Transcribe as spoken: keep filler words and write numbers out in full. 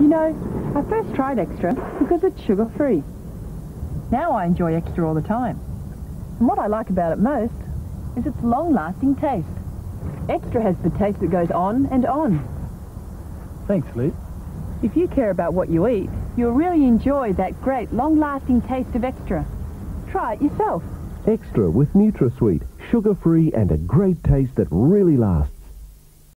know, I first tried Extra because it's sugar-free. Now I enjoy Extra all the time. And what I like about it most is its long-lasting taste. Extra has the taste that goes on and on. Thanks, Liz. If you care about what you eat, you'll really enjoy that great long-lasting taste of Extra. Try it yourself. Extra with NutraSweet, sugar-free and a great taste that really lasts.